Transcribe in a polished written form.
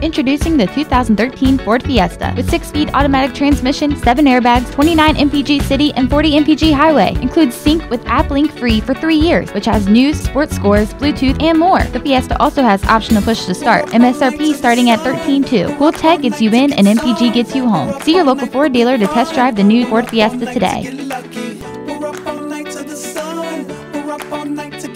Introducing the 2013 Ford Fiesta with 6-speed automatic transmission, 7 airbags, 29 mpg city, and 40 mpg highway. Includes sync with AppLink free for 3 years, which has news, sports scores, Bluetooth, and more. The Fiesta also has optional push to start. MSRP starting at $13,200. Cool tech gets you in and MPG gets you home. See your local Ford dealer to test drive the new Ford Fiesta today.